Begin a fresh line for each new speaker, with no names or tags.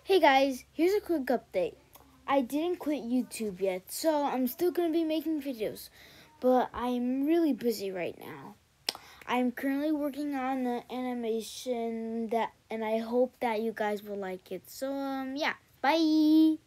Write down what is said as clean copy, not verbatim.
Hey guys, here's a quick update. I didn't quit YouTube yet, so I'm still going to be making videos, but I'm really busy right now. I'm currently working on the animation and I hope that you guys will like it. So, yeah, bye!